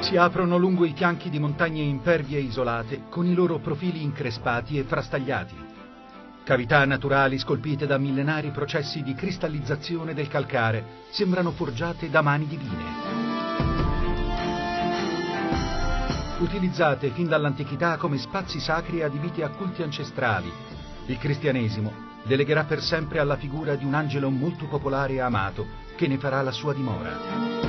Si aprono lungo i fianchi di montagne impervie e isolate, con i loro profili increspati e frastagliati. Cavità naturali scolpite da millenari processi di cristallizzazione del calcare sembrano forgiate da mani divine. Utilizzate fin dall'antichità come spazi sacri adibiti a culti ancestrali, il cristianesimo delegherà per sempre alla figura di un angelo molto popolare e amato che ne farà la sua dimora.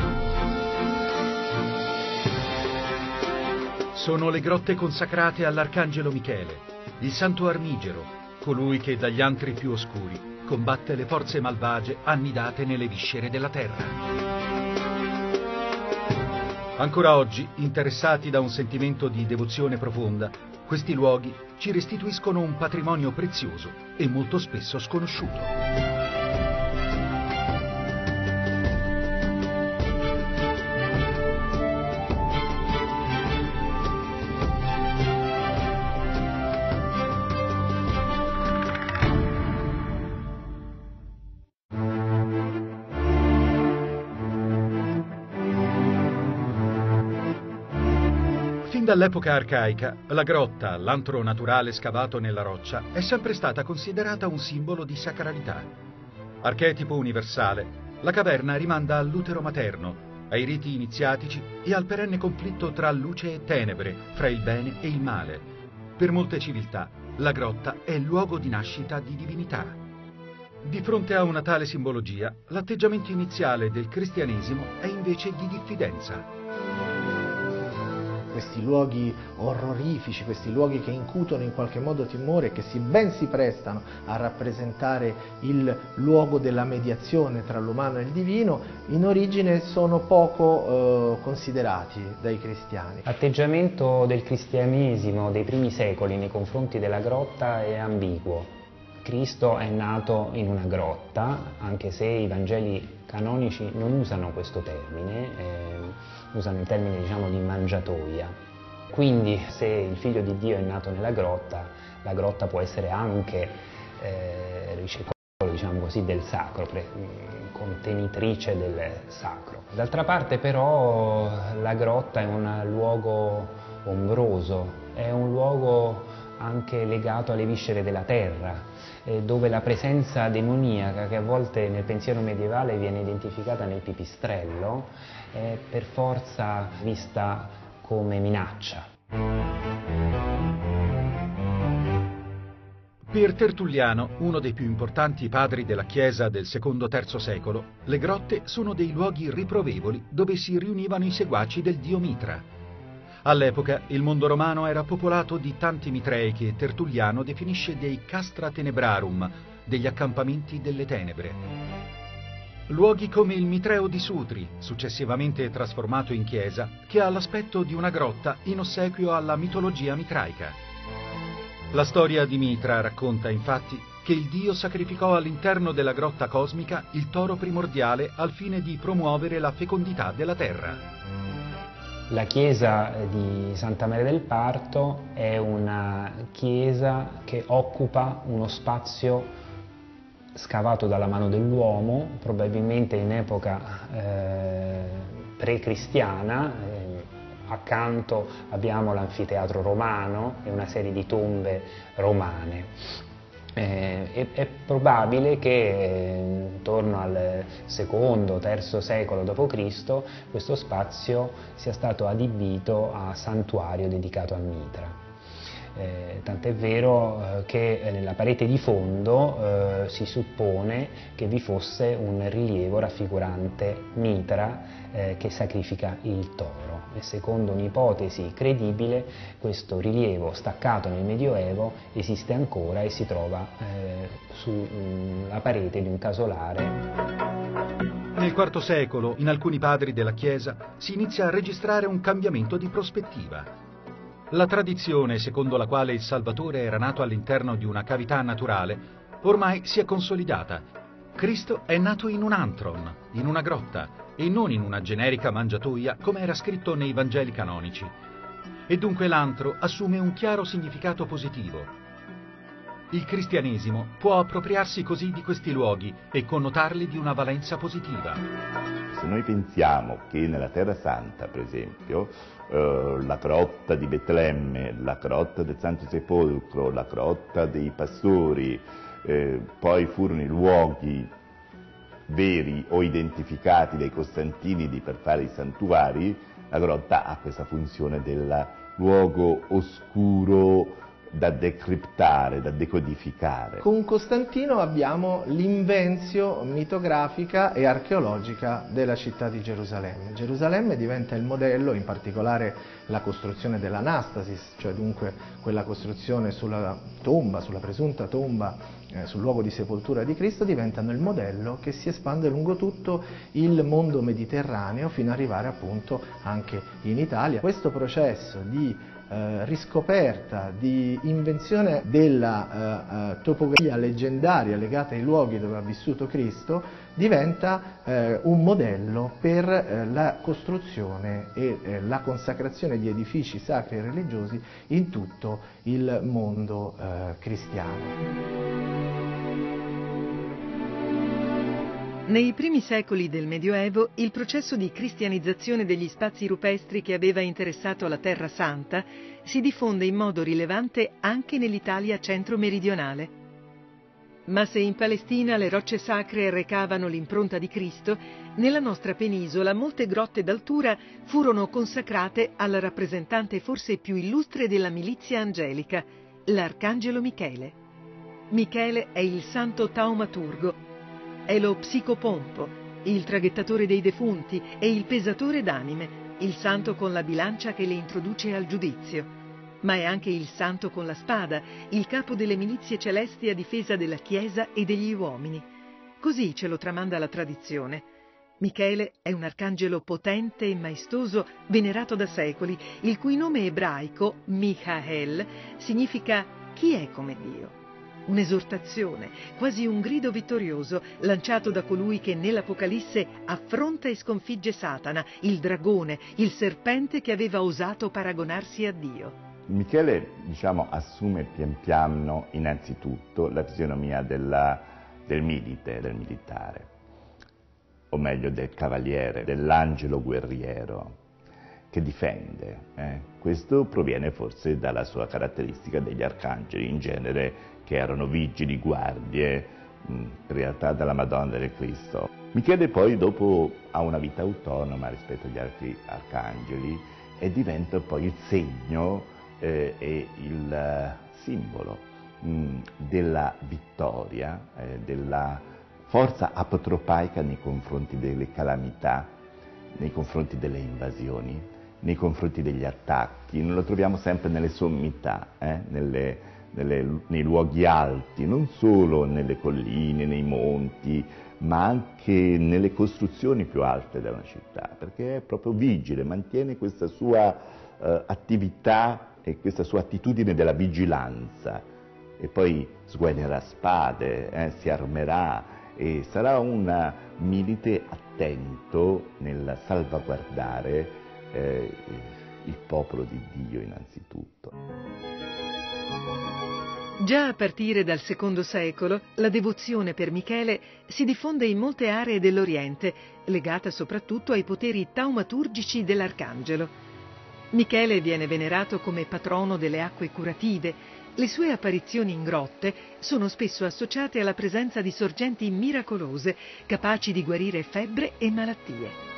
Sono le grotte consacrate all'arcangelo Michele, il santo armigero, colui che dagli antri più oscuri combatte le forze malvagie annidate nelle viscere della terra. Ancora oggi, interessati da un sentimento di devozione profonda, questi luoghi ci restituiscono un patrimonio prezioso e molto spesso sconosciuto. Dall'epoca arcaica, la grotta, l'antro naturale scavato nella roccia, è sempre stata considerata un simbolo di sacralità. Archetipo universale, la caverna rimanda all'utero materno, ai riti iniziatici e al perenne conflitto tra luce e tenebre, fra il bene e il male. Per molte civiltà, la grotta è il luogo di nascita di divinità. Di fronte a una tale simbologia, l'atteggiamento iniziale del cristianesimo è invece di diffidenza. Questi luoghi orrorifici, questi luoghi che incutono in qualche modo timore, che ben si prestano a rappresentare il luogo della mediazione tra l'umano e il divino, in origine sono poco considerati dai cristiani. L'atteggiamento del cristianesimo dei primi secoli nei confronti della grotta è ambiguo. Cristo è nato in una grotta, anche se i Vangeli canonici non usano questo termine, usano il termine di mangiatoia. Quindi se il Figlio di Dio è nato nella grotta, la grotta può essere anche ricettacolo del sacro, contenitrice del sacro. D'altra parte però la grotta è un luogo ombroso, è un luogo anche legato alle viscere della terra, dove la presenza demoniaca, che a volte nel pensiero medievale viene identificata nel pipistrello, è per forza vista come minaccia. Per Tertulliano, uno dei più importanti padri della Chiesa del secondo-terzo secolo, le grotte sono dei luoghi riprovevoli dove si riunivano i seguaci del dio Mitra. All'epoca il mondo romano era popolato di tanti mitrei che Tertulliano definisce dei castra tenebrarum, degli accampamenti delle tenebre. Luoghi come il Mitreo di Sutri, successivamente trasformato in chiesa, che ha l'aspetto di una grotta in ossequio alla mitologia mitraica. La storia di Mitra racconta infatti che il dio sacrificò all'interno della grotta cosmica il toro primordiale al fine di promuovere la fecondità della terra. La chiesa di Santa Maria del Parto è una chiesa che occupa uno spazio scavato dalla mano dell'uomo, probabilmente in epoca pre-cristiana. Accanto abbiamo l'anfiteatro romano e una serie di tombe romane. È probabile che intorno al secondo-terzo secolo d.C. questo spazio sia stato adibito a santuario dedicato a Mitra. Tant'è vero che nella parete di fondo si suppone che vi fosse un rilievo raffigurante Mitra che sacrifica il toro. E secondo un'ipotesi credibile questo rilievo staccato nel Medioevo esiste ancora e si trova sulla parete di un casolare. Nel IV secolo, in alcuni padri della Chiesa, si inizia a registrare un cambiamento di prospettiva. La tradizione secondo la quale il Salvatore era nato all'interno di una cavità naturale ormai si è consolidata. Cristo è nato in un antron, in una grotta, e non in una generica mangiatoia come era scritto nei Vangeli canonici. E dunque l'antro assume un chiaro significato positivo. Il cristianesimo può appropriarsi così di questi luoghi e connotarli di una valenza positiva. Se noi pensiamo che nella Terra Santa, per esempio, la grotta di Betlemme, la grotta del Santo Sepolcro, la grotta dei pastori, poi furono i luoghi veri o identificati dai costantinidi per fare i santuari, la grotta ha questa funzione del luogo oscuro da decriptare, da decodificare. Con Costantino abbiamo l'invensio mitografica e archeologica della città di Gerusalemme. Gerusalemme diventa il modello, in particolare la costruzione dell'Anastasis, cioè dunque quella costruzione sulla tomba, sulla presunta tomba, sul luogo di sepoltura di Cristo, diventano il modello che si espande lungo tutto il mondo mediterraneo fino ad arrivare appunto anche in Italia. Questo processo di riscoperta, di invenzione della topografia leggendaria legata ai luoghi dove ha vissuto Cristo diventa un modello per la costruzione e la consacrazione di edifici sacri e religiosi in tutto il mondo cristiano. Nei primi secoli del Medioevo il processo di cristianizzazione degli spazi rupestri che aveva interessato la Terra Santa si diffonde in modo rilevante anche nell'Italia centro-meridionale. Ma se in Palestina le rocce sacre recavano l'impronta di Cristo, nella nostra penisola molte grotte d'altura furono consacrate al rappresentante forse più illustre della milizia angelica, l'Arcangelo Michele. Michele è il santo taumaturgo, è lo psicopompo, il traghettatore dei defunti e il pesatore d'anime, il santo con la bilancia che le introduce al giudizio. Ma è anche il santo con la spada, il capo delle milizie celesti a difesa della Chiesa e degli uomini. Così ce lo tramanda la tradizione. Michele è un arcangelo potente e maestoso venerato da secoli, il cui nome ebraico, Michael, significa chi è come Dio. Un'esortazione, quasi un grido vittorioso, lanciato da colui che nell'Apocalisse affronta e sconfigge Satana, il dragone, il serpente che aveva osato paragonarsi a Dio. Michele, assume pian piano innanzitutto la fisionomia del milite, del militare, o meglio del cavaliere, dell'angelo guerriero che difende. Questo proviene forse dalla sua caratteristica degli arcangeli in genere, che erano vigili, guardie, in realtà dalla Madonna del Cristo. Michele poi dopo ha una vita autonoma rispetto agli altri arcangeli e diventa poi il segno e il simbolo della vittoria, della forza apotropaica nei confronti delle calamità, nei confronti delle invasioni, nei confronti degli attacchi. Noi lo troviamo sempre nelle sommità, nei luoghi alti, non solo nelle colline, nei monti, ma anche nelle costruzioni più alte della città, perché è proprio vigile, mantiene questa sua attività e questa sua attitudine della vigilanza, e poi sguaglierà spade, si armerà e sarà un milite attento nel salvaguardare il popolo di Dio innanzitutto. Già a partire dal II secolo, la devozione per Michele si diffonde in molte aree dell'Oriente, legata soprattutto ai poteri taumaturgici dell'Arcangelo. Michele viene venerato come patrono delle acque curative. Le sue apparizioni in grotte sono spesso associate alla presenza di sorgenti miracolose, capaci di guarire febbre e malattie.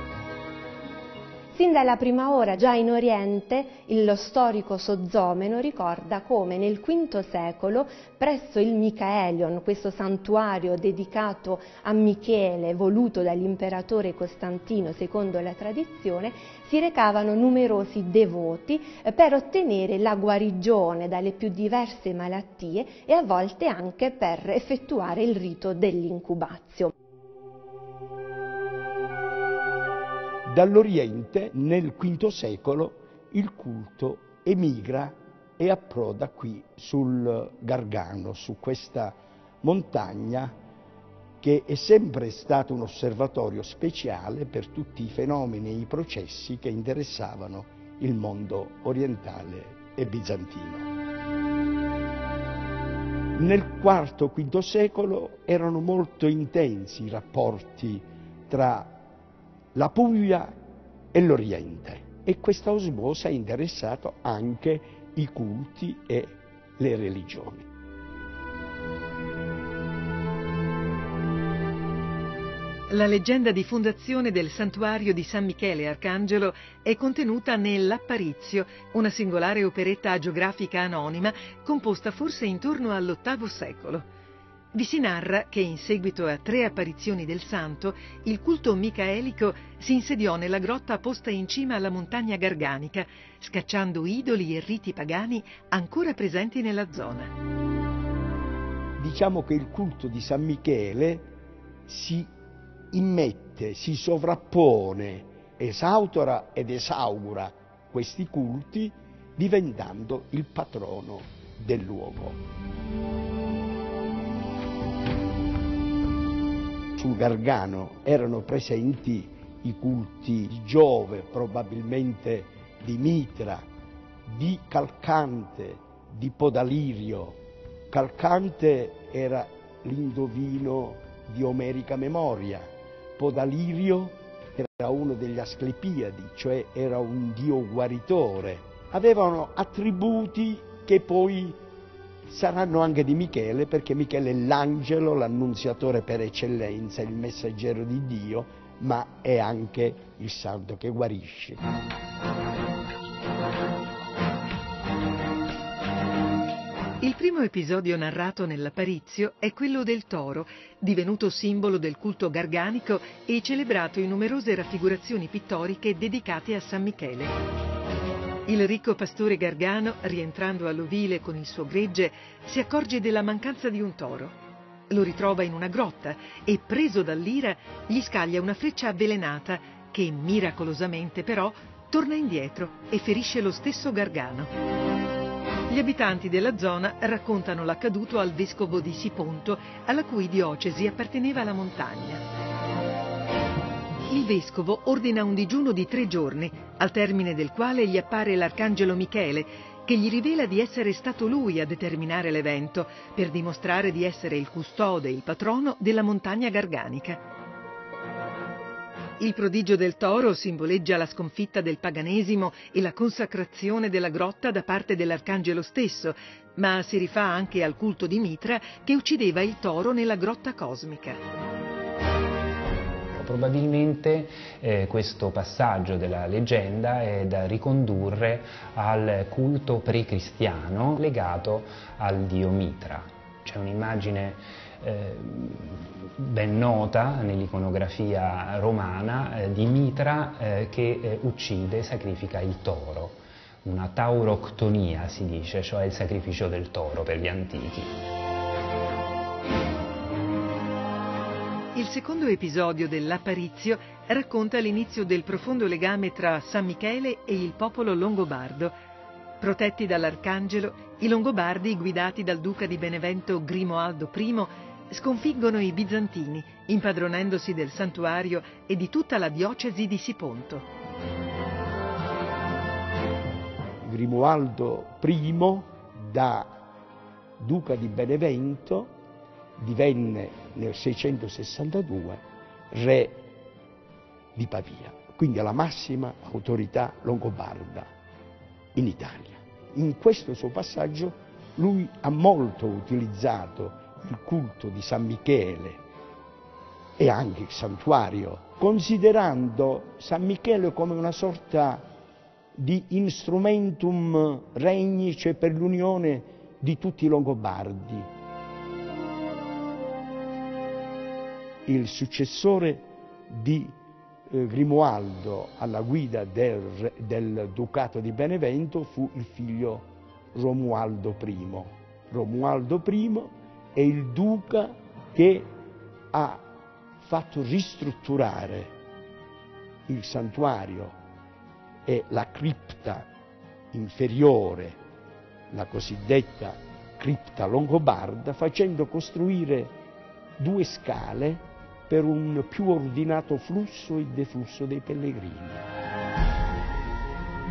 Sin dalla prima ora, già in Oriente, lo storico Sozzomeno ricorda come nel V secolo, presso il Michaelion, questo santuario dedicato a Michele, voluto dall'imperatore Costantino secondo la tradizione, si recavano numerosi devoti per ottenere la guarigione dalle più diverse malattie e a volte anche per effettuare il rito dell'incubazio. Dall'Oriente, nel V secolo, il culto emigra e approda qui sul Gargano, su questa montagna che è sempre stato un osservatorio speciale per tutti i fenomeni e i processi che interessavano il mondo orientale e bizantino. Nel IV-V secolo erano molto intensi i rapporti tra la Puglia e l'Oriente e questa osmosi ha interessato anche i culti e le religioni. La leggenda di fondazione del santuario di San Michele Arcangelo è contenuta nell'Apparizio, una singolare operetta agiografica anonima composta forse intorno all'VIII secolo. Vi si narra che in seguito a 3 apparizioni del santo, il culto micaelico si insediò nella grotta posta in cima alla montagna garganica, scacciando idoli e riti pagani ancora presenti nella zona. Diciamo che il culto di San Michele si immette, si sovrappone, esautora ed esaugura questi culti diventando il patrono del luogo. Sul Gargano erano presenti i culti di Giove, probabilmente di Mitra, di Calcante, di Podalirio. Calcante era l'indovino di omerica memoria, Podalirio era uno degli Asclepiadi, cioè era un dio guaritore. Avevano attributi che poi saranno anche di Michele, perché Michele è l'angelo, l'annunziatore per eccellenza, il messaggero di Dio, ma è anche il santo che guarisce. Il primo episodio narrato nell'Apparizio è quello del toro, divenuto simbolo del culto garganico e celebrato in numerose raffigurazioni pittoriche dedicate a San Michele. Il ricco pastore gargano, rientrando all'ovile con il suo gregge, si accorge della mancanza di un toro. Lo ritrova in una grotta e, preso dall'ira, gli scaglia una freccia avvelenata che, miracolosamente però, torna indietro e ferisce lo stesso gargano. Gli abitanti della zona raccontano l'accaduto al vescovo di Siponto, alla cui diocesi apparteneva la montagna. Il vescovo ordina un digiuno di 3 giorni, al termine del quale gli appare l'arcangelo Michele, che gli rivela di essere stato lui a determinare l'evento, per dimostrare di essere il custode e il patrono della montagna garganica. Il prodigio del toro simboleggia la sconfitta del paganesimo e la consacrazione della grotta da parte dell'arcangelo stesso, ma si rifà anche al culto di Mitra che uccideva il toro nella grotta cosmica. Probabilmente questo passaggio della leggenda è da ricondurre al culto precristiano legato al dio Mitra. C'è un'immagine ben nota nell'iconografia romana di Mitra che uccide, sacrifica il toro. Una tauroctonia si dice, cioè il sacrificio del toro per gli antichi. Il secondo episodio dell'Apparizio racconta l'inizio del profondo legame tra San Michele e il popolo longobardo. Protetti dall'arcangelo, i Longobardi, guidati dal duca di Benevento Grimoaldo I, sconfiggono i bizantini, impadronendosi del santuario e di tutta la diocesi di Siponto. Grimoaldo I, da duca di Benevento, divenne nel 662 re di Pavia, quindi la massima autorità longobarda in Italia. In questo suo passaggio lui ha molto utilizzato il culto di San Michele e anche il santuario, considerando San Michele come una sorta di instrumentum regni, cioè per l'unione di tutti i Longobardi. Il successore di Grimoaldo alla guida del Ducato di Benevento fu il figlio Romualdo I. Romualdo I è il duca che ha fatto ristrutturare il santuario e la cripta inferiore, la cosiddetta cripta longobarda, facendo costruire 2 scale per un più ordinato flusso e deflusso dei pellegrini.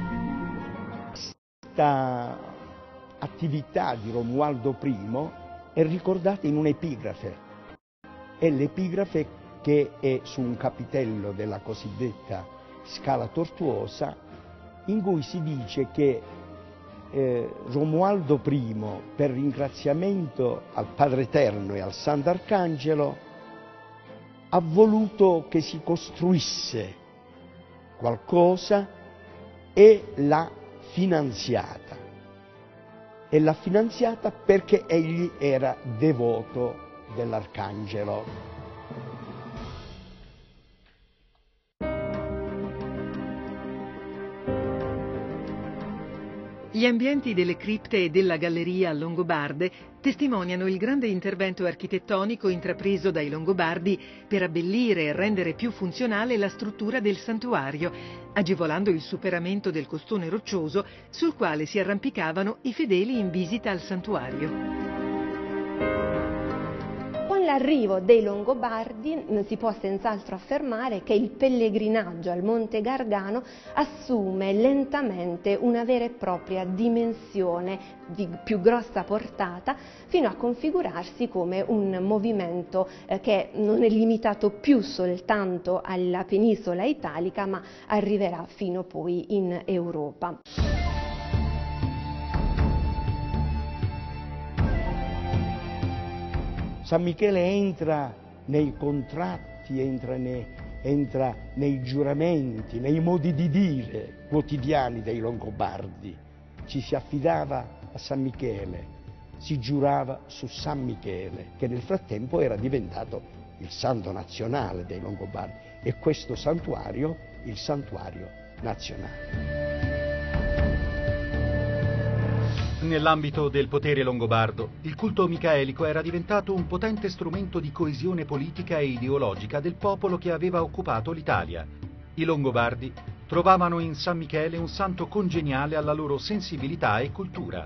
Questa attività di Romualdo I è ricordata in un'epigrafe. È l'epigrafe che è su un capitello della cosiddetta Scala Tortuosa, in cui si dice che Romualdo I, per ringraziamento al Padre Eterno e al Sant'Arcangelo, ha voluto che si costruisse qualcosa e l'ha finanziata. E l'ha finanziata perché egli era devoto dell'Arcangelo. Gli ambienti delle cripte e della galleria longobarde testimoniano il grande intervento architettonico intrapreso dai Longobardi per abbellire e rendere più funzionale la struttura del santuario, agevolando il superamento del costone roccioso sul quale si arrampicavano i fedeli in visita al santuario. Con l'arrivo dei Longobardi si può senz'altro affermare che il pellegrinaggio al Monte Gargano assume lentamente una vera e propria dimensione di più grossa portata, fino a configurarsi come un movimento che non è limitato più soltanto alla penisola italica, ma arriverà fino poi in Europa. San Michele entra nei contratti, entra nei giuramenti, nei modi di dire quotidiani dei Longobardi. Ci si affidava a San Michele, si giurava su San Michele, che nel frattempo era diventato il santo nazionale dei Longobardi, e questo santuario il santuario nazionale. Nell'ambito del potere longobardo, il culto micaelico era diventato un potente strumento di coesione politica e ideologica del popolo che aveva occupato l'Italia. I Longobardi trovavano in San Michele un santo congeniale alla loro sensibilità e cultura.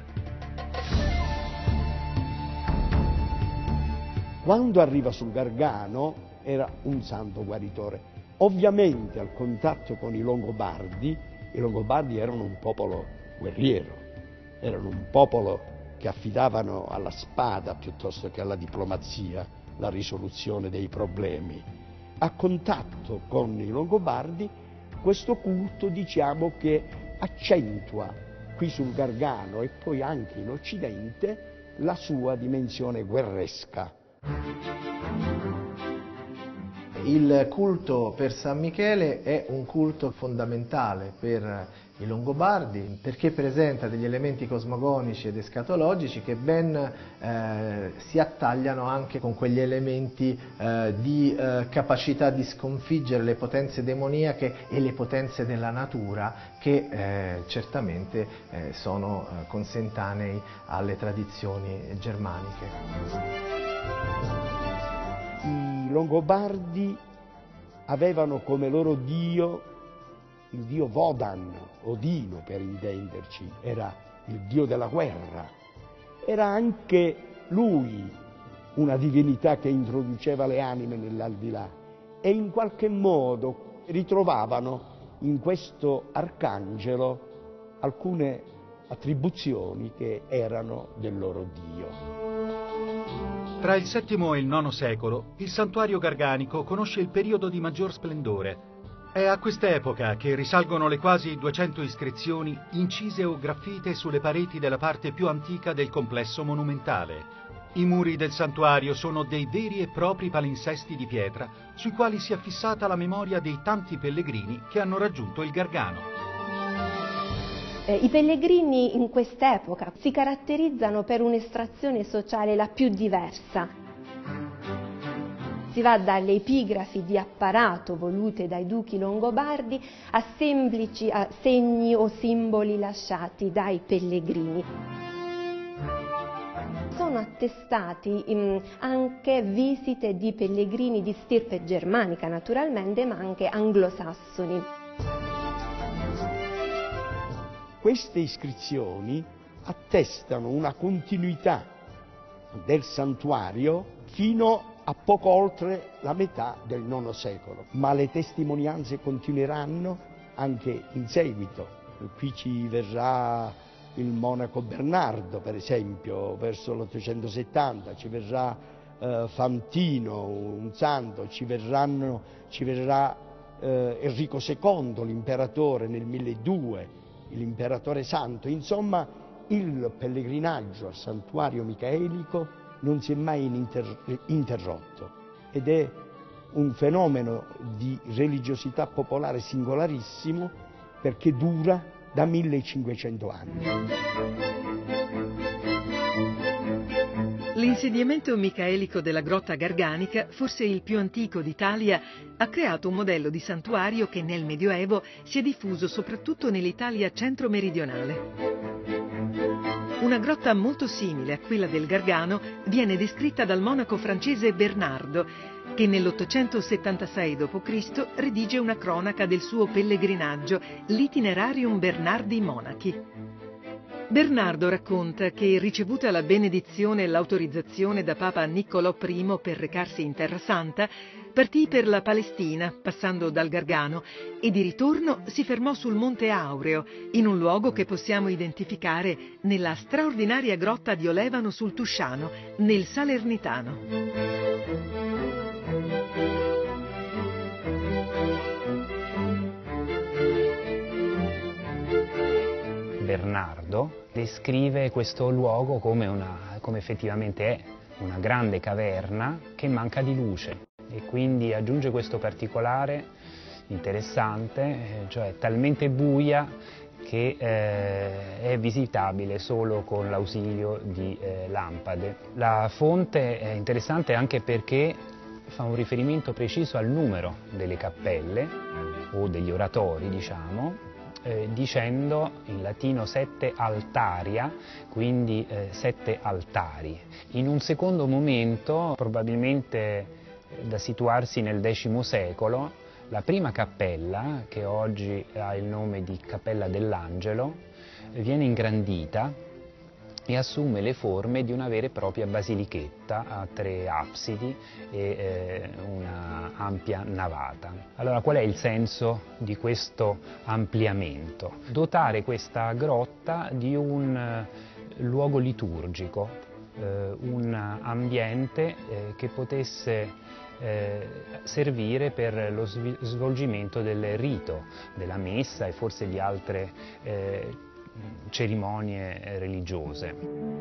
Quando arriva sul Gargano era un santo guaritore. Ovviamente al contatto con i Longobardi erano un popolo guerriero. Erano un popolo che affidavano alla spada piuttosto che alla diplomazia la risoluzione dei problemi. A contatto con i Longobardi questo culto, diciamo, che accentua qui sul Gargano e poi anche in Occidente la sua dimensione guerresca. Il culto per San Michele è un culto fondamentale per i Longobardi, perché presenta degli elementi cosmogonici ed escatologici che ben si attagliano anche con quegli elementi di capacità di sconfiggere le potenze demoniache e le potenze della natura che certamente sono consentanei alle tradizioni germaniche. I Longobardi avevano come loro dio il dio Wodan, Odino per intenderci, era il dio della guerra. Era anche lui una divinità che introduceva le anime nell'aldilà, e in qualche modo ritrovavano in questo arcangelo alcune attribuzioni che erano del loro dio. Tra il VII e il IX secolo, il santuario garganico conosce il periodo di maggior splendore. È a quest'epoca che risalgono le quasi 200 iscrizioni incise o graffite sulle pareti della parte più antica del complesso monumentale. I muri del santuario sono dei veri e propri palinsesti di pietra sui quali si è fissata la memoria dei tanti pellegrini che hanno raggiunto il Gargano. I pellegrini in quest'epoca si caratterizzano per un'estrazione sociale la più diversa. Si va dalle epigrafi di apparato volute dai duchi longobardi a semplici segni o simboli lasciati dai pellegrini. Sono attestati anche visite di pellegrini di stirpe germanica naturalmente, ma anche anglosassoni. Queste iscrizioni attestano una continuità del santuario fino a poco oltre la metà del IX secolo, ma le testimonianze continueranno anche in seguito. Qui ci verrà il monaco Bernardo, per esempio, verso l'870, ci verrà Fantino, un santo, ci verrà Enrico II, l'imperatore, nel 1200, l'imperatore santo. Insomma, il pellegrinaggio al santuario micaelico non si è mai interrotto ed è un fenomeno di religiosità popolare singolarissimo, perché dura da 1500 anni. L'insediamento micaelico della grotta garganica, forse il più antico d'Italia, ha creato un modello di santuario che nel Medioevo si è diffuso soprattutto nell'Italia centro-meridionale. Una grotta molto simile a quella del Gargano viene descritta dal monaco francese Bernardo, che nell'876 d.C. redige una cronaca del suo pellegrinaggio, l'Itinerarium Bernardi Monachi. Bernardo racconta che, ricevuta la benedizione e l'autorizzazione da Papa Niccolò I per recarsi in Terra Santa, partì per la Palestina, passando dal Gargano, e di ritorno si fermò sul Monte Aureo, in un luogo che possiamo identificare nella straordinaria grotta di Olevano sul Tusciano, nel Salernitano. Bernardo descrive questo luogo come effettivamente è, una grande caverna che manca di luce, e quindi aggiunge questo particolare interessante, cioè talmente buia che è visitabile solo con l'ausilio di lampade. La fonte è interessante anche perché fa un riferimento preciso al numero delle cappelle o degli oratori, diciamo, dicendo in latino sette altaria, quindi sette altari. In un secondo momento, probabilmente da situarsi nel X secolo, la prima cappella, che oggi ha il nome di Cappella dell'Angelo, viene ingrandita e assume le forme di una vera e propria basilichetta a 3 absidi e una ampia navata. Allora, qual è il senso di questo ampliamento? Dotare questa grotta di un luogo liturgico, un ambiente che potesse servire per lo svolgimento del rito, della messa e forse di altre cerimonie religiose.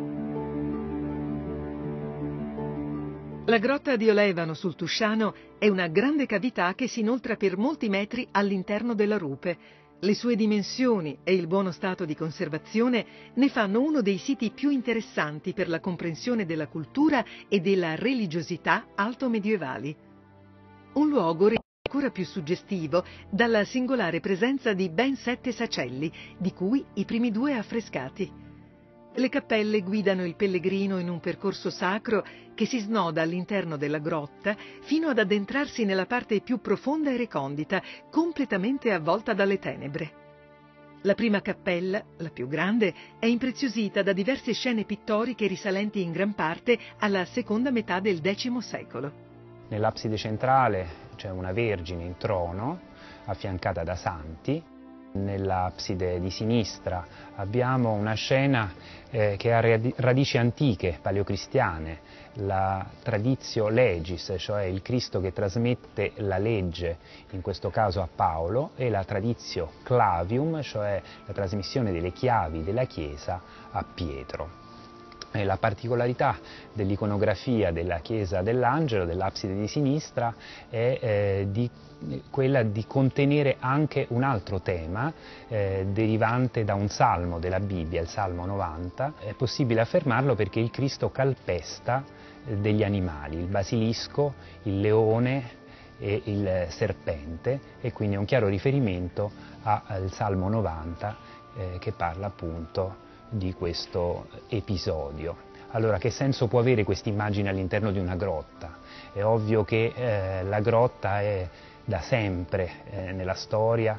La grotta di Olevano sul Tusciano è una grande cavità che si inoltra per molti metri all'interno della rupe. Le sue dimensioni e il buono stato di conservazione ne fanno uno dei siti più interessanti per la comprensione della cultura e della religiosità altomedievali. Un luogo ancora più suggestivo dalla singolare presenza di ben 7 sacelli, di cui i primi 2 affrescati. Le cappelle guidano il pellegrino in un percorso sacro che si snoda all'interno della grotta fino ad addentrarsi nella parte più profonda e recondita, completamente avvolta dalle tenebre. La prima cappella, la più grande, è impreziosita da diverse scene pittoriche risalenti in gran parte alla seconda metà del X secolo. Nell'abside centrale c'è una Vergine in trono, affiancata da santi. Nell'abside di sinistra abbiamo una scena che ha radici antiche, paleocristiane, la traditio legis, cioè il Cristo che trasmette la legge, in questo caso a Paolo, e la traditio clavium, cioè la trasmissione delle chiavi della Chiesa a Pietro. La particolarità dell'iconografia della Chiesa dell'Angelo, dell'abside di sinistra, è quella di contenere anche un altro tema derivante da un salmo della Bibbia, il Salmo 90. È possibile affermarlo perché il Cristo calpesta degli animali, il basilisco, il leone e il serpente, e quindi è un chiaro riferimento al Salmo 90 che parla appunto di questo episodio. Allora, che senso può avere questa immagine all'interno di una grotta? È ovvio che la grotta è da sempre nella storia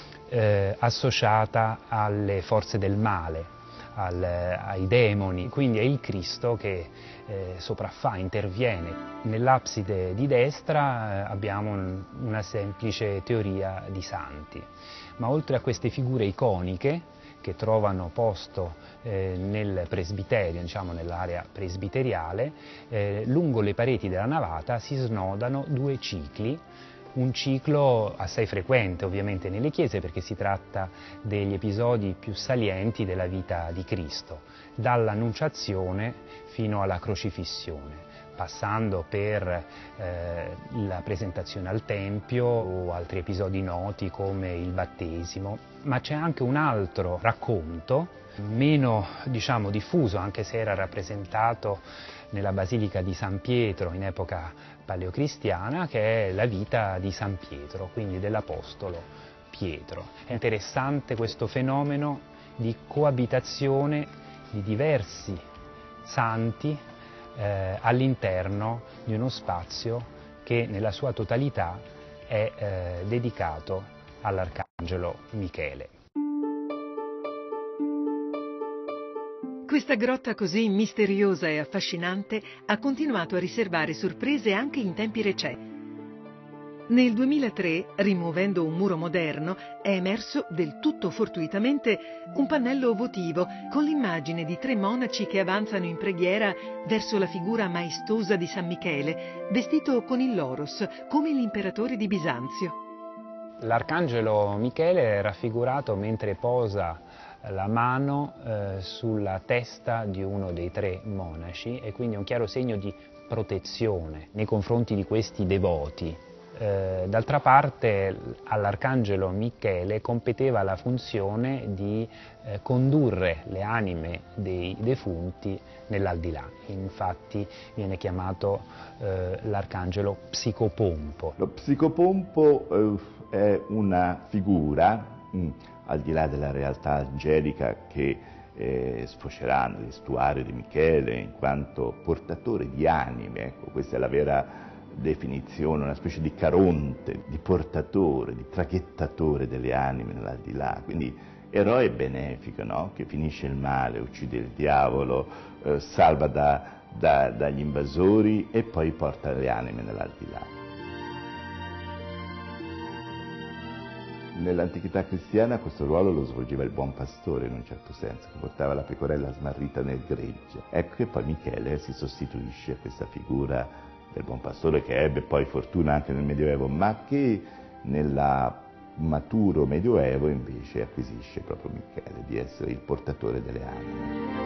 associata alle forze del male, ai demoni, quindi è il Cristo che sopraffa, interviene. Nell'abside di destra abbiamo una semplice teoria di santi, ma oltre a queste figure iconiche che trovano posto nel presbiterio, diciamo nell'area presbiteriale, lungo le pareti della navata si snodano 2 cicli, un ciclo assai frequente ovviamente nelle chiese perché si tratta degli episodi più salienti della vita di Cristo, dall'Annunciazione fino alla crocifissione, passando per la presentazione al Tempio o altri episodi noti come il battesimo. Ma c'è anche un altro racconto, meno diffuso, anche se era rappresentato nella Basilica di San Pietro in epoca paleocristiana, che è la vita di San Pietro, quindi dell'Apostolo Pietro. È interessante questo fenomeno di coabitazione di diversi santi all'interno di uno spazio che nella sua totalità è dedicato all'Arcangelo Michele. Questa grotta così misteriosa e affascinante ha continuato a riservare sorprese anche in tempi recenti. Nel 2003, rimuovendo un muro moderno, è emerso del tutto fortuitamente un pannello votivo con l'immagine di 3 monaci che avanzano in preghiera verso la figura maestosa di San Michele, vestito con il loros, come l'imperatore di Bisanzio. L'Arcangelo Michele è raffigurato mentre posa la mano sulla testa di uno dei 3 monaci e quindi è un chiaro segno di protezione nei confronti di questi devoti. D'altra parte all'Arcangelo Michele competeva la funzione di condurre le anime dei defunti nell'aldilà, infatti viene chiamato l'Arcangelo Psicopompo. Lo Psicopompo è una figura, al di là della realtà angelica, che sfocerà nell'estuario di Michele in quanto portatore di anime. Ecco, questa è la vera definizione, una specie di Caronte, di portatore, di traghettatore delle anime nell'aldilà, quindi eroe benefico, no? Che finisce il male, uccide il diavolo, salva dagli invasori e poi porta le anime nell'aldilà. Nell'antichità cristiana questo ruolo lo svolgeva il buon pastore in un certo senso, che portava la pecorella smarrita nel gregge. Ecco che poi Michele si sostituisce a questa figura del buon pastore, che ebbe poi fortuna anche nel Medioevo, ma che nel maturo Medioevo invece acquisisce proprio Michele di essere il portatore delle anime.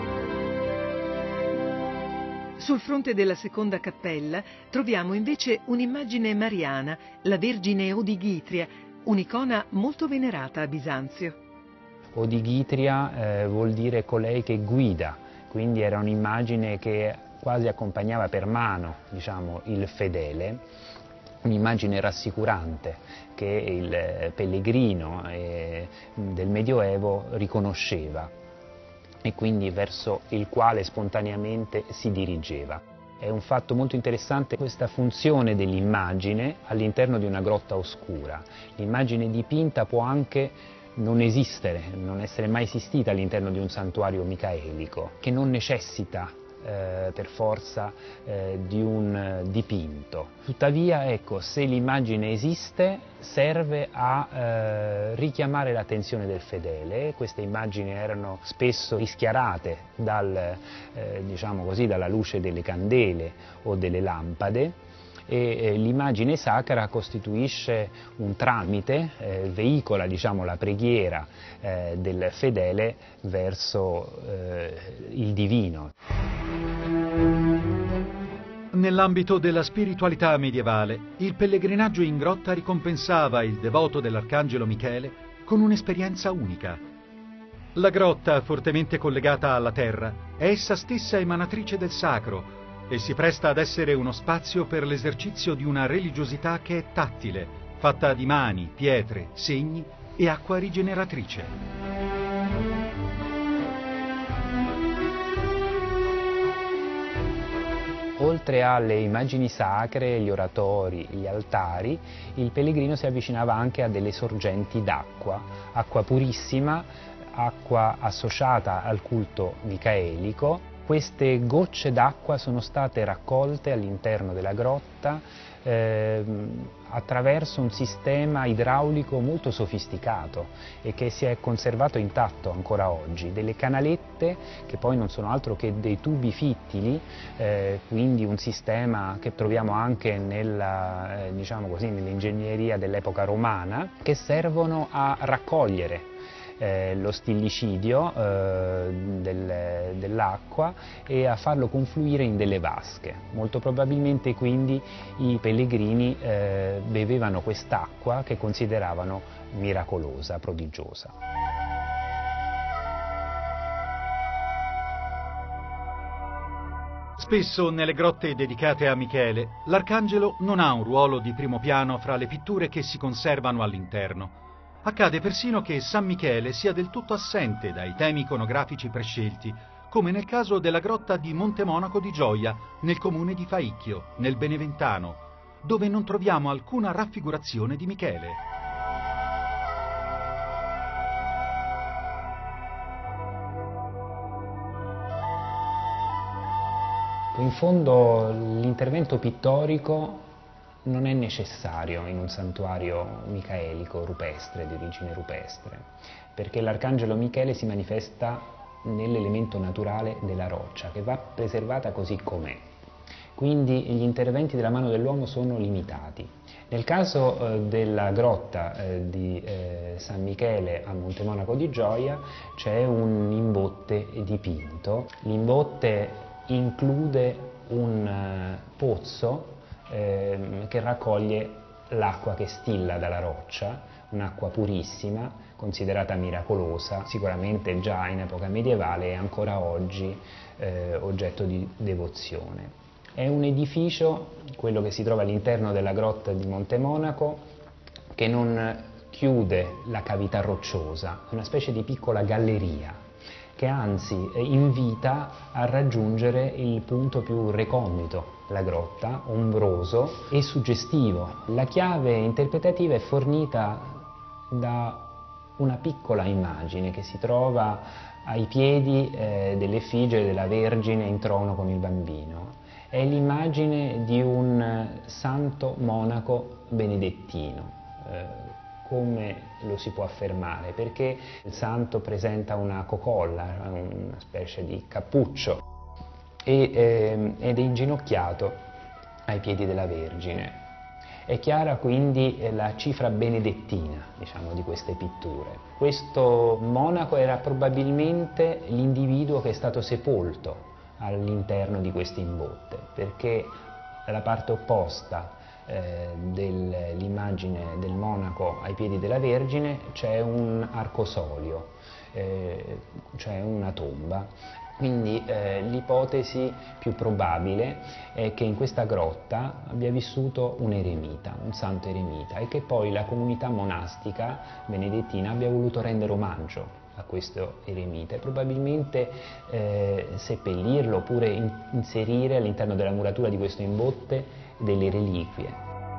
Sul fronte della seconda cappella troviamo invece un'immagine mariana, la Vergine Odigitria, un'icona molto venerata a Bisanzio. Odigitria vuol dire colei che guida, quindi era un'immagine che quasi accompagnava per mano, il fedele, un'immagine rassicurante che il pellegrino del Medioevo riconosceva e quindi verso il quale spontaneamente si dirigeva. È un fatto molto interessante questa funzione dell'immagine all'interno di una grotta oscura. L'immagine dipinta può anche non esistere, non essere mai esistita all'interno di un santuario micaelico, che non necessita per forza di un dipinto. Tuttavia, ecco, se l'immagine esiste, serve a richiamare l'attenzione del fedele. Queste immagini erano spesso rischiarate dalla luce delle candele o delle lampade, e l'immagine sacra costituisce un tramite, veicola la preghiera del fedele verso il divino. Nell'ambito della spiritualità medievale, il pellegrinaggio in grotta ricompensava il devoto dell'Arcangelo Michele con un'esperienza unica. La grotta, fortemente collegata alla terra, è essa stessa emanatrice del sacro e si presta ad essere uno spazio per l'esercizio di una religiosità che è tattile, fatta di mani, pietre, segni e acqua rigeneratrice. Oltre alle immagini sacre, gli oratori, gli altari, il pellegrino si avvicinava anche a delle sorgenti d'acqua, acqua purissima, acqua associata al culto micaelico, Queste gocce d'acqua sono state raccolte all'interno della grotta attraverso un sistema idraulico molto sofisticato e che si è conservato intatto ancora oggi. Delle canalette che poi non sono altro che dei tubi fittili, quindi un sistema che troviamo anche diciamo così, nell'ingegneria dell'epoca romana, che servono a raccogliere lo stillicidio dell'acqua e a farlo confluire in delle vasche. Molto probabilmente quindi i pellegrini bevevano quest'acqua che consideravano miracolosa, prodigiosa. Spesso nelle grotte dedicate a Michele, l'arcangelo non ha un ruolo di primo piano fra le pitture che si conservano all'interno. Accade persino che San Michele sia del tutto assente dai temi iconografici prescelti, come nel caso della grotta di Monte Monaco di Gioia, nel comune di Faicchio, nel Beneventano, dove non troviamo alcuna raffigurazione di Michele. In fondo l'intervento pittorico non è necessario in un santuario micaelico rupestre, di origine rupestre, perché l'arcangelo Michele si manifesta nell'elemento naturale della roccia, che va preservata così com'è. Quindi gli interventi della mano dell'uomo sono limitati. Nel caso della grotta di San Michele a Monte Monaco di Gioia c'è un imbotte dipinto. L'imbotte include un pozzo che raccoglie l'acqua che stilla dalla roccia, un'acqua purissima, considerata miracolosa, sicuramente già in epoca medievale e ancora oggi oggetto di devozione. È un edificio, quello che si trova all'interno della grotta di Monte Monaco, che non chiude la cavità rocciosa, è una specie di piccola galleria, che anzi invita a raggiungere il punto più recondito della grotta, ombroso e suggestivo. La chiave interpretativa è fornita da una piccola immagine che si trova ai piedi dell'effigie della Vergine in trono con il bambino. È l'immagine di un santo monaco benedettino. Come lo si può affermare? Perché il santo presenta una cocolla, una specie di cappuccio, ed è inginocchiato ai piedi della Vergine. È chiara quindi la cifra benedettina, diciamo, di queste pitture. Questo monaco era probabilmente l'individuo che è stato sepolto all'interno di queste imbotte, perché dalla parte opposta dell'immagine del monaco ai piedi della Vergine c'è un arcosolio, cioè una tomba. Quindi l'ipotesi più probabile è che in questa grotta abbia vissuto un eremita, un santo eremita, e che poi la comunità monastica benedettina abbia voluto rendere omaggio a questo eremita e probabilmente seppellirlo oppure inserire all'interno della muratura di questo imbotte delle reliquie.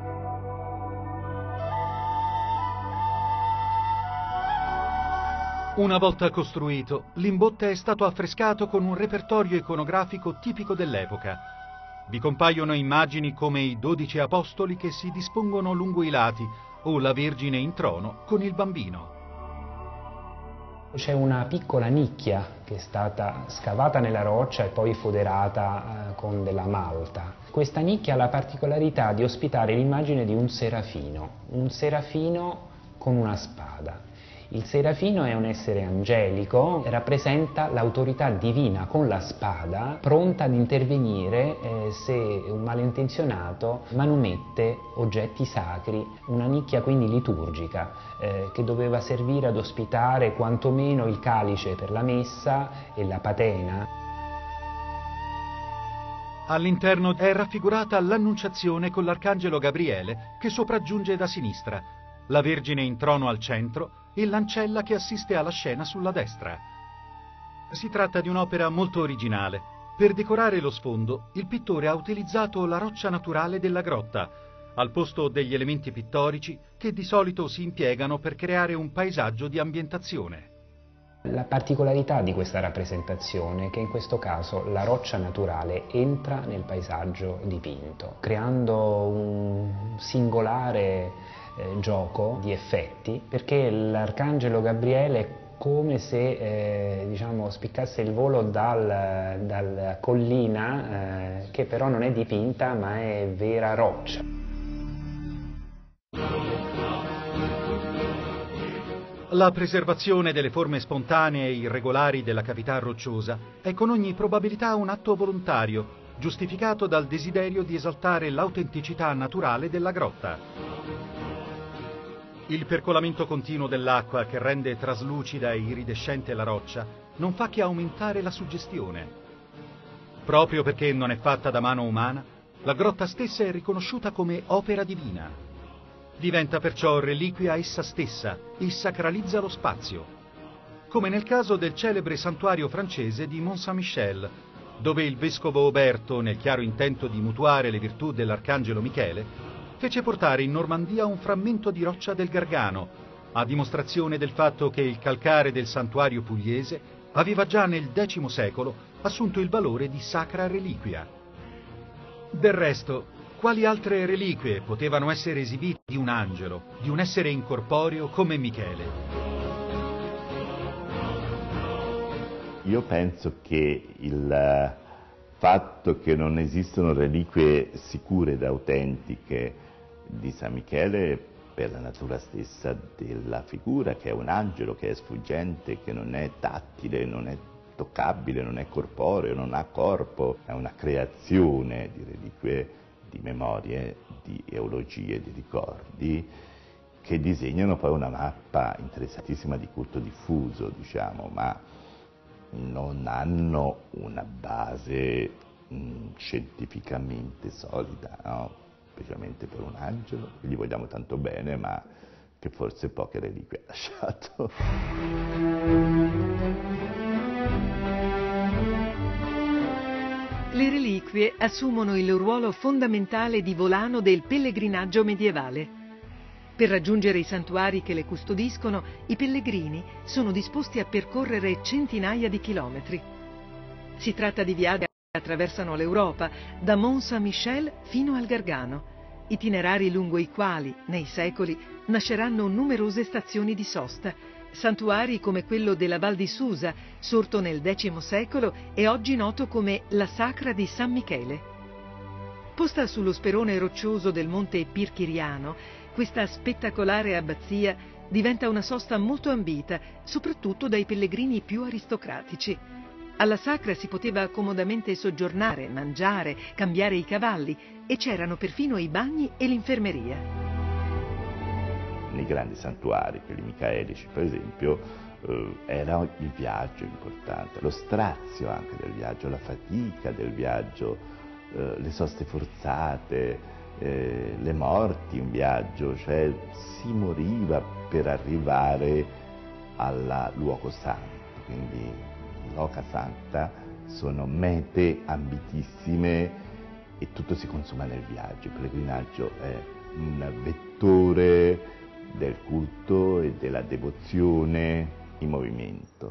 Una volta costruito, l'imbotte è stato affrescato con un repertorio iconografico tipico dell'epoca. Vi compaiono immagini come i 12 apostoli che si dispongono lungo i lati o la Vergine in trono con il bambino. C'è una piccola nicchia che è stata scavata nella roccia e poi foderata con della malta. Questa nicchia ha la particolarità di ospitare l'immagine di un serafino con una spada. Il serafino è un essere angelico, rappresenta l'autorità divina con la spada, pronta ad intervenire se un malintenzionato manomette oggetti sacri, una nicchia quindi liturgica che doveva servire ad ospitare quantomeno il calice per la messa e la patena. All'interno è raffigurata l'Annunciazione con l'Arcangelo Gabriele che sopraggiunge da sinistra, la Vergine in trono al centro e l'ancella che assiste alla scena sulla destra. Si tratta di un'opera molto originale. Per decorare lo sfondo, il pittore ha utilizzato la roccia naturale della grotta, al posto degli elementi pittorici che di solito si impiegano per creare un paesaggio di ambientazione. La particolarità di questa rappresentazione è che in questo caso la roccia naturale entra nel paesaggio dipinto, creando un singolare gioco di effetti, perché l'Arcangelo Gabriele è come se diciamo, spiccasse il volo dalla collina che però non è dipinta ma è vera roccia. La preservazione delle forme spontanee e irregolari della cavità rocciosa è con ogni probabilità un atto volontario, giustificato dal desiderio di esaltare l'autenticità naturale della grotta. Il percolamento continuo dell'acqua che rende traslucida e iridescente la roccia non fa che aumentare la suggestione. Proprio perché non è fatta da mano umana, la grotta stessa è riconosciuta come opera divina. Diventa perciò reliquia essa stessa e sacralizza lo spazio, come nel caso del celebre santuario francese di Mont Saint-Michel, dove il vescovo Oberto, nel chiaro intento di mutuare le virtù dell'Arcangelo Michele, fece portare in Normandia un frammento di roccia del Gargano, a dimostrazione del fatto che il calcare del santuario pugliese aveva già nel X secolo assunto il valore di sacra reliquia. Del resto, quali altre reliquie potevano essere esibite di un angelo, di un essere incorporeo come Michele? Io penso che il fatto che non esistono reliquie sicure ed autentiche di San Michele per la natura stessa della figura, che è un angelo, che è sfuggente, che non è tattile, non è toccabile, non è corporeo, non ha corpo, è una creazione di reliquie, di memorie, di eologie, di ricordi, che disegnano poi una mappa interessantissima di culto diffuso, diciamo, ma non hanno una base scientificamente solida, no? Specialmente per un angelo, che gli vogliamo tanto bene, ma che forse poche reliquie ha lasciato. Le reliquie assumono il ruolo fondamentale di volano del pellegrinaggio medievale. Per raggiungere i santuari che le custodiscono, i pellegrini sono disposti a percorrere centinaia di chilometri. Si tratta di viaggi che attraversano l'Europa, da Mont Saint-Michel fino al Gargano, itinerari lungo i quali, nei secoli, nasceranno numerose stazioni di sosta, santuari come quello della Val di Susa, sorto nel X secolo e oggi noto come la Sacra di San Michele. Posta sullo sperone roccioso del monte Pirchiriano, questa spettacolare abbazia diventa una sosta molto ambita, soprattutto dai pellegrini più aristocratici. Alla Sacra si poteva comodamente soggiornare, mangiare, cambiare i cavalli e c'erano perfino i bagni e l'infermeria. Nei grandi santuari, quelli micaelici per esempio, era il viaggio importante, lo strazio anche del viaggio, la fatica del viaggio, le soste forzate, le morti in viaggio, cioè si moriva per arrivare al luogo santo, quindi loca santa sono mete ambitissime e tutto si consuma nel viaggio. Il pellegrinaggio è un vettore del culto e della devozione in movimento.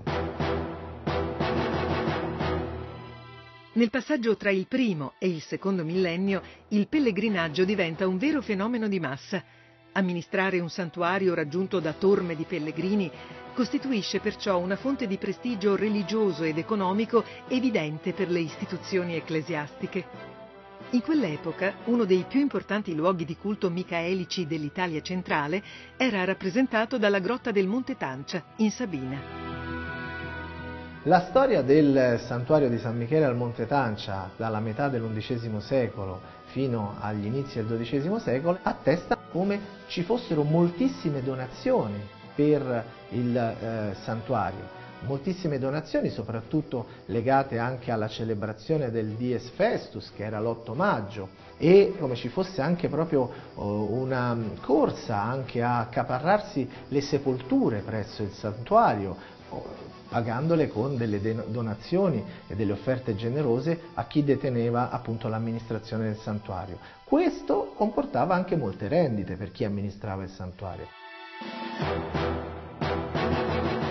Nel passaggio tra il primo e il secondo millennio, il pellegrinaggio diventa un vero fenomeno di massa. Amministrare un santuario raggiunto da torme di pellegrini costituisce perciò una fonte di prestigio religioso ed economico evidente per le istituzioni ecclesiastiche. In quell'epoca, uno dei più importanti luoghi di culto micaelici dell'Italia centrale era rappresentato dalla grotta del Monte Tancia, in Sabina. La storia del santuario di San Michele al Monte Tancia, dalla metà dell'XI secolo fino agli inizi del XII secolo, attesta come ci fossero moltissime donazioni per il santuario. Moltissime donazioni, soprattutto legate anche alla celebrazione del Dies Festus, che era l'8 maggio, e come ci fosse anche proprio una corsa anche a accaparrarsi le sepolture presso il santuario, pagandole con delle donazioni e delle offerte generose a chi deteneva appunto l'amministrazione del santuario. Questo comportava anche molte rendite per chi amministrava il santuario.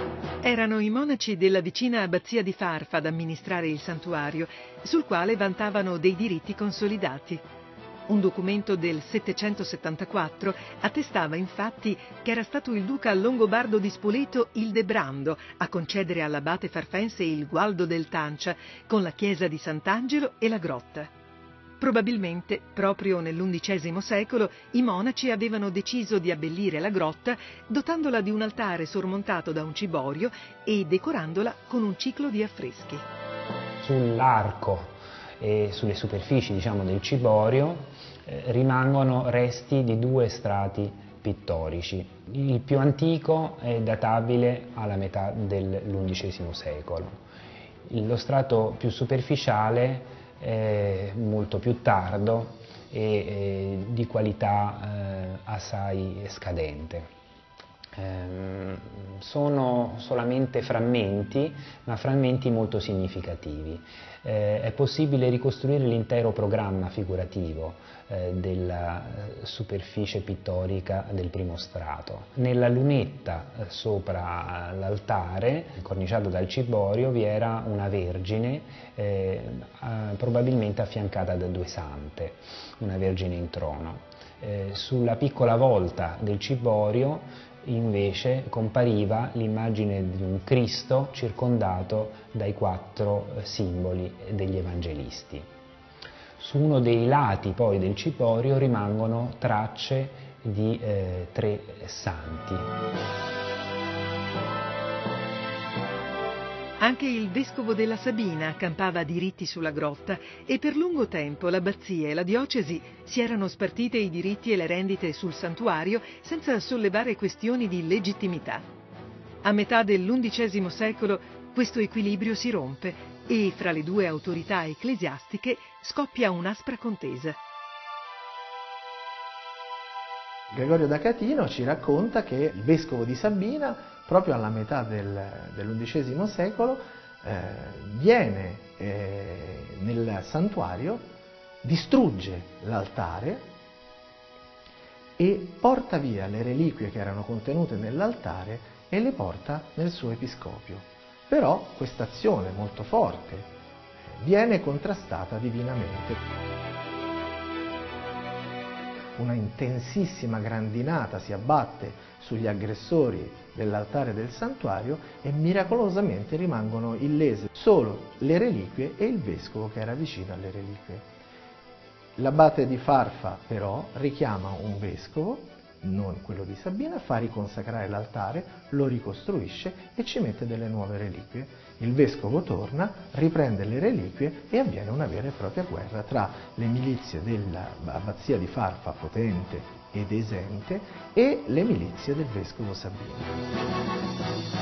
Erano i monaci della vicina abbazia di Farfa ad amministrare il santuario, sul quale vantavano dei diritti consolidati. Un documento del 774 attestava infatti che era stato il duca longobardo di Spoleto Ildebrando a concedere all'abate farfense il Gualdo del Tancia, con la chiesa di Sant'Angelo e la grotta. Probabilmente, proprio nell'XI secolo, i monaci avevano deciso di abbellire la grotta dotandola di un altare sormontato da un ciborio e decorandola con un ciclo di affreschi. Sull'arco e sulle superfici, del ciborio rimangono resti di 2 strati pittorici. Il più antico è databile alla metà dell'XI secolo. Lo strato più superficiale molto più tardo e di qualità assai scadente. Sono solamente frammenti, ma frammenti molto significativi. È possibile ricostruire l'intero programma figurativo della superficie pittorica del primo strato. Nella lunetta sopra l'altare, corniciato dal ciborio, vi era una Vergine probabilmente affiancata da 2 sante, una Vergine in trono. Sulla piccola volta del ciborio invece compariva l'immagine di un Cristo circondato dai 4 simboli degli evangelisti. Su uno dei lati poi del ciborio rimangono tracce di 3 santi. Anche il vescovo della Sabina accampava diritti sulla grotta e per lungo tempo l'abbazia e la diocesi si erano spartite i diritti e le rendite sul santuario senza sollevare questioni di legittimità. A metà dell'XI secolo questo equilibrio si rompe e fra le 2 autorità ecclesiastiche scoppia un'aspra contesa. Gregorio da Catino ci racconta che il vescovo di Sabina, proprio alla metà dell'XI secolo, viene nel santuario, distrugge l'altare e porta via le reliquie che erano contenute nell'altare e le porta nel suo episcopio. Però questa azione molto forte viene contrastata divinamente. Una intensissima grandinata si abbatte sugli aggressori dell'altare del santuario e miracolosamente rimangono illese solo le reliquie e il vescovo che era vicino alle reliquie. L'abate di Farfa però richiama un vescovo, non quello di Sabina, fa riconsacrare l'altare, lo ricostruisce e ci mette delle nuove reliquie. Il vescovo torna, riprende le reliquie e avviene una vera e propria guerra tra le milizie dell'abbazia di Farfa, potente ed esente, e le milizie del vescovo Sabino.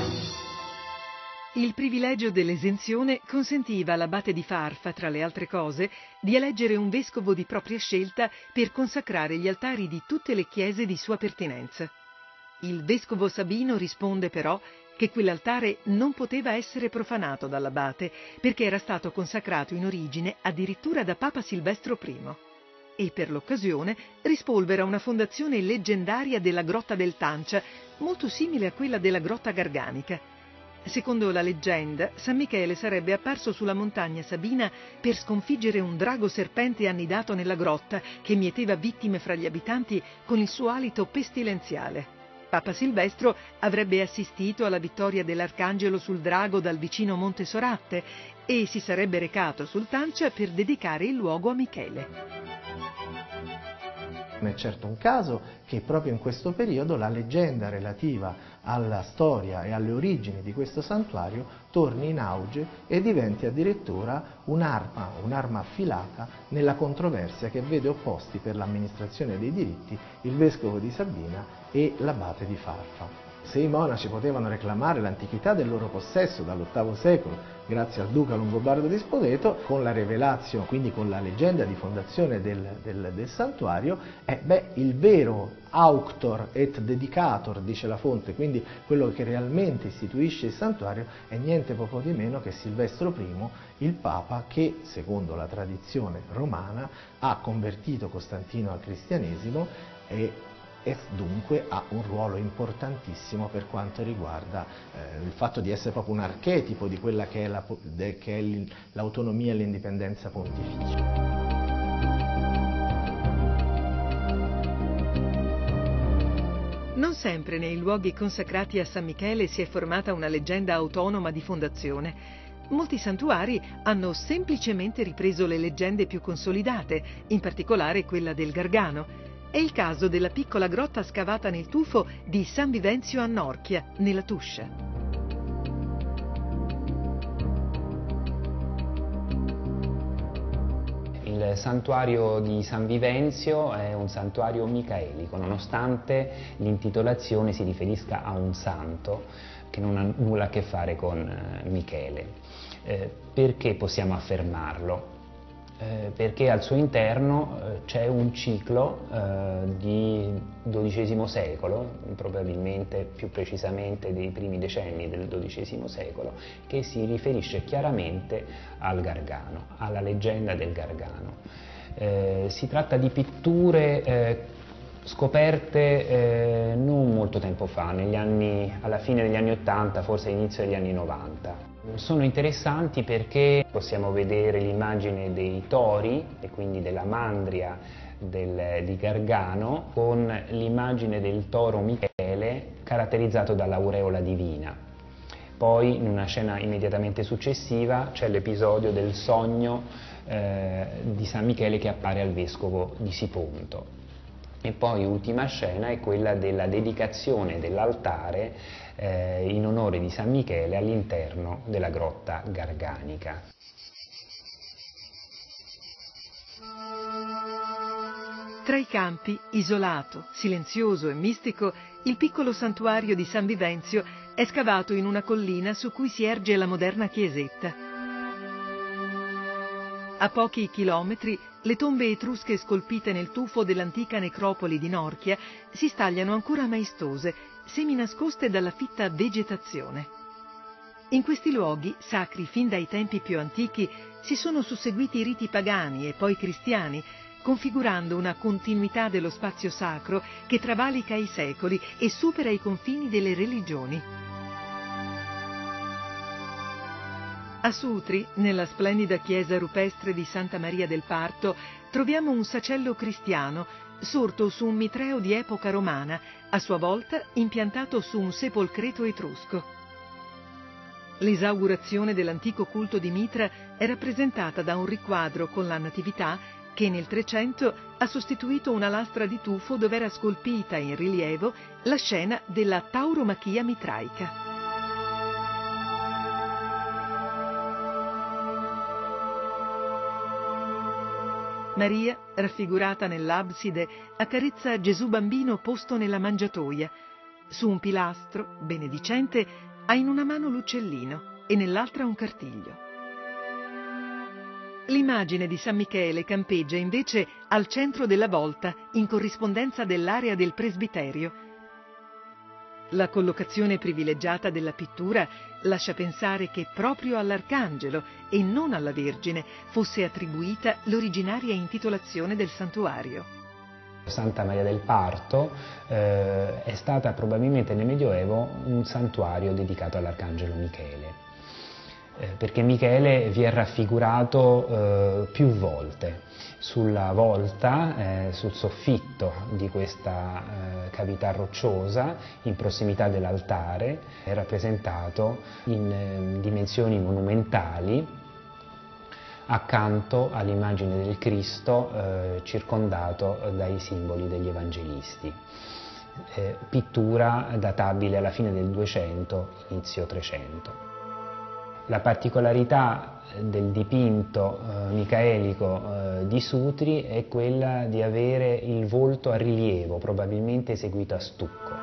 Il privilegio dell'esenzione consentiva all'abate di Farfa, tra le altre cose, di eleggere un vescovo di propria scelta per consacrare gli altari di tutte le chiese di sua pertinenza. Il vescovo Sabino risponde però che quell'altare non poteva essere profanato dall'abate perché era stato consacrato in origine addirittura da Papa Silvestro I. E per l'occasione rispolvera una fondazione leggendaria della Grotta del Tancia, molto simile a quella della Grotta Garganica. Secondo la leggenda, San Michele sarebbe apparso sulla montagna Sabina per sconfiggere un drago serpente annidato nella grotta che mieteva vittime fra gli abitanti con il suo alito pestilenziale. Papa Silvestro avrebbe assistito alla vittoria dell'Arcangelo sul drago dal vicino Monte Soratte e si sarebbe recato sul Tancia per dedicare il luogo a Michele. Non è certo un caso che proprio in questo periodo la leggenda relativa alla storia e alle origini di questo santuario torni in auge e diventi addirittura un'arma affilata nella controversia che vede opposti per l'amministrazione dei diritti il vescovo di Sabina e l'abate di Farfa. Se i monaci potevano reclamare l'antichità del loro possesso dall'VIII secolo grazie al duca longobardo di Spoleto, con la revelatio, quindi con la leggenda di fondazione del santuario, il vero auctor et dedicator, dice la fonte, quindi quello che realmente istituisce il santuario, è niente poco di meno che Silvestro I, il Papa che, secondo la tradizione romana, ha convertito Costantino al cristianesimo e e dunque ha un ruolo importantissimo per quanto riguarda il fatto di essere proprio un archetipo di quella che è l'autonomia e l'indipendenza pontificia. Non sempre nei luoghi consacrati a San Michele si è formata una leggenda autonoma di fondazione. Molti santuari hanno semplicemente ripreso le leggende più consolidate, in particolare quella del Gargano. È il caso della piccola grotta scavata nel tufo di San Vivenzio a Norchia, nella Tuscia. Il santuario di San Vivenzio è un santuario micaelico, nonostante l'intitolazione si riferisca a un santo che non ha nulla a che fare con Michele. Perché possiamo affermarlo? Perché al suo interno c'è un ciclo di XII secolo, probabilmente più precisamente dei primi decenni del XII secolo, che si riferisce chiaramente al Gargano, alla leggenda del Gargano. Si tratta di pitture scoperte non molto tempo fa, alla fine degli anni 80, forse all'inizio degli anni 90. Sono interessanti perché possiamo vedere l'immagine dei tori e quindi della mandria di Gargano con l'immagine del toro Michele caratterizzato dall'aureola divina. Poi in una scena immediatamente successiva c'è l'episodio del sogno di San Michele che appare al vescovo di Siponto. E poi ultima scena è quella della dedicazione dell'altare in onore di San Michele all'interno della grotta garganica. Tra i campi, isolato, silenzioso e mistico, il piccolo santuario di San Vivenzio è scavato in una collina su cui si erge la moderna chiesetta. A pochi chilometri, le tombe etrusche scolpite nel tufo dell'antica necropoli di Norchia si stagliano ancora maestose, seminascoste dalla fitta vegetazione. In questi luoghi, sacri fin dai tempi più antichi, si sono susseguiti riti pagani e poi cristiani, configurando una continuità dello spazio sacro che travalica i secoli e supera i confini delle religioni. A Sutri, nella splendida chiesa rupestre di Santa Maria del Parto, troviamo un sacello cristiano sorto su un mitreo di epoca romana, a sua volta impiantato su un sepolcreto etrusco. L'esaugurazione dell'antico culto di Mitra è rappresentata da un riquadro con la Natività che nel 300 ha sostituito una lastra di tufo dove era scolpita in rilievo la scena della tauromachia mitraica. Maria, raffigurata nell'abside, accarezza Gesù bambino posto nella mangiatoia. Su un pilastro, benedicente, ha in una mano l'uccellino e nell'altra un cartiglio. L'immagine di San Michele campeggia invece al centro della volta, in corrispondenza dell'area del presbiterio. La collocazione privilegiata della pittura lascia pensare che proprio all'Arcangelo e non alla Vergine fosse attribuita l'originaria intitolazione del santuario. Santa Maria del Parto è stata probabilmente nel Medioevo un santuario dedicato all'Arcangelo Michele, perché Michele vi è raffigurato più volte. Sulla volta, sul soffitto di questa cavità rocciosa, in prossimità dell'altare, è rappresentato in dimensioni monumentali accanto all'immagine del Cristo circondato dai simboli degli evangelisti. Pittura databile alla fine del 200, inizio 300. La particolarità del dipinto micaelico di Sutri è quella di avere il volto a rilievo, probabilmente eseguito a stucco.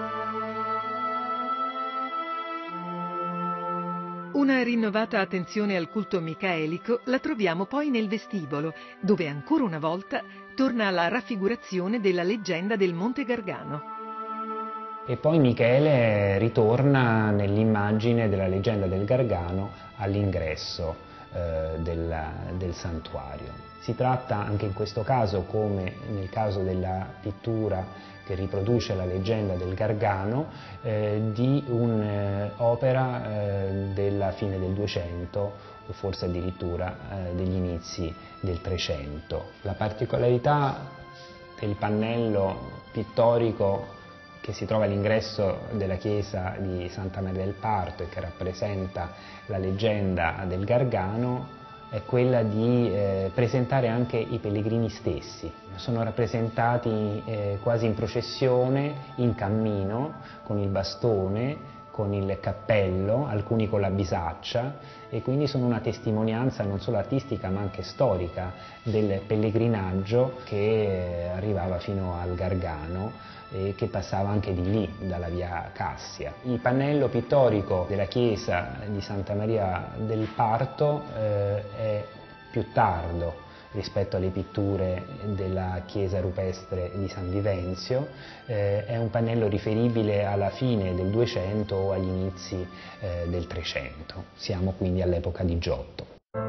Una rinnovata attenzione al culto micaelico la troviamo poi nel vestibolo, dove ancora una volta torna la raffigurazione della leggenda del Monte Gargano. E poi Michele ritorna nell'immagine della leggenda del Gargano all'ingresso del santuario. Si tratta anche in questo caso, come nel caso della pittura che riproduce la leggenda del Gargano, di un'opera della fine del 200 o forse addirittura degli inizi del 300. La particolarità del pannello pittorico che si trova all'ingresso della chiesa di Santa Maria del Parto e che rappresenta la leggenda del Gargano è quella di presentare anche i pellegrini stessi. Sono rappresentati quasi in processione, in cammino, con il bastone, con il cappello, alcuni con la bisaccia, e quindi sono una testimonianza non solo artistica ma anche storica del pellegrinaggio che arrivava fino al Gargano e che passava anche di lì, dalla via Cassia. Il pannello pittorico della chiesa di Santa Maria del Parto è più tardo rispetto alle pitture della chiesa rupestre di San Vivenzio, è un pannello riferibile alla fine del 200 o agli inizi del 300. Siamo quindi all'epoca di Giotto.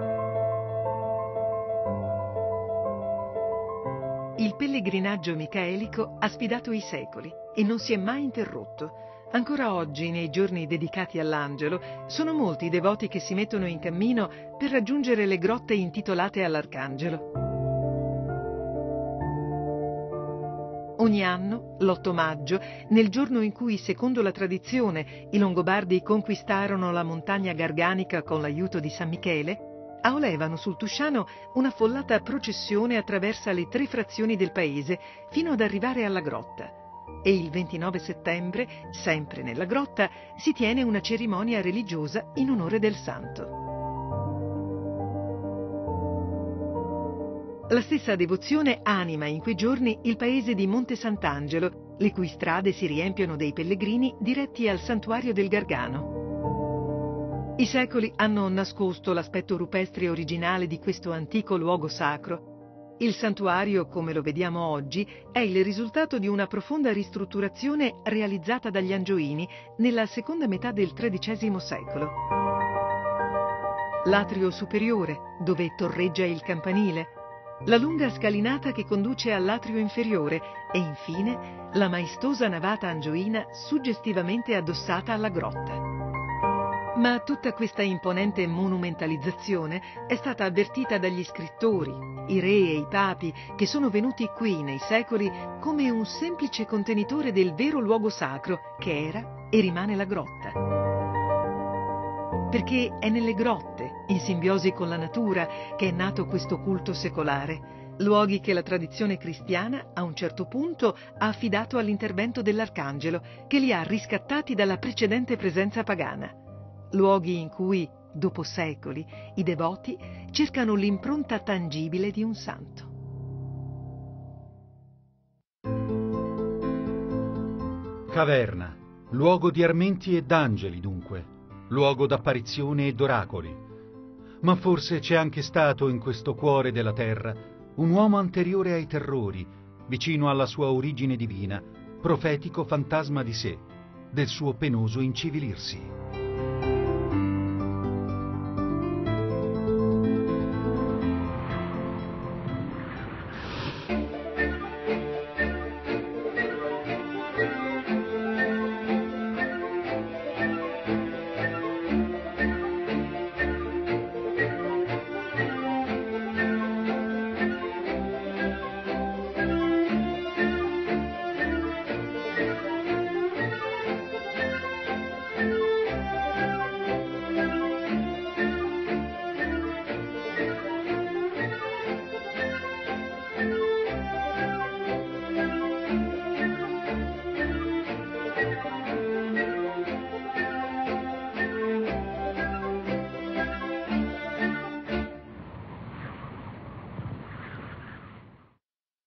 Il pellegrinaggio micaelico ha sfidato i secoli e non si è mai interrotto. Ancora oggi, nei giorni dedicati all'angelo, sono molti i devoti che si mettono in cammino per raggiungere le grotte intitolate all'Arcangelo. Ogni anno, l'8 maggio, nel giorno in cui, secondo la tradizione, i Longobardi conquistarono la montagna garganica con l'aiuto di San Michele, aolevano sul Tusciano un'affollata processione attraversa le 3 frazioni del paese fino ad arrivare alla grotta. E il 29 settembre, sempre nella grotta, si tiene una cerimonia religiosa in onore del santo. La stessa devozione anima in quei giorni il paese di Monte Sant'Angelo, le cui strade si riempiono dei pellegrini diretti al santuario del Gargano. I secoli hanno nascosto l'aspetto rupestre originale di questo antico luogo sacro. Il santuario, come lo vediamo oggi, è il risultato di una profonda ristrutturazione realizzata dagli Angioini nella seconda metà del XIII secolo. L'atrio superiore, dove torreggia il campanile, la lunga scalinata che conduce all'atrio inferiore e infine la maestosa navata angioina suggestivamente addossata alla grotta. Ma tutta questa imponente monumentalizzazione è stata avvertita dagli scrittori, i re e i papi che sono venuti qui nei secoli come un semplice contenitore del vero luogo sacro che era e rimane la grotta. Perché è nelle grotte, in simbiosi con la natura, che è nato questo culto secolare, luoghi che la tradizione cristiana a un certo punto ha affidato all'intervento dell'Arcangelo che li ha riscattati dalla precedente presenza pagana. Luoghi in cui, dopo secoli, i devoti cercano l'impronta tangibile di un santo. Caverna, luogo di armenti e d'angeli dunque, luogo d'apparizione e d'oracoli. Ma forse c'è anche stato in questo cuore della terra un uomo anteriore ai terrori, vicino alla sua origine divina, profetico fantasma di sé, del suo penoso incivilirsi.